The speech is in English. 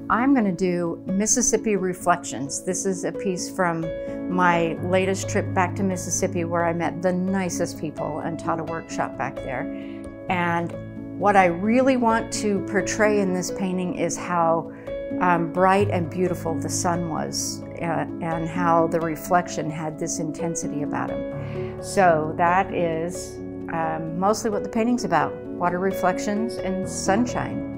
I'm going to do Mississippi Reflections. This is a piece from my latest trip back to Mississippi where I met the nicest people and taught a workshop back there. And what I really want to portray in this painting is how bright and beautiful the sun was and how the reflection had this intensity about him. So that is mostly what the painting's about, water reflections and sunshine.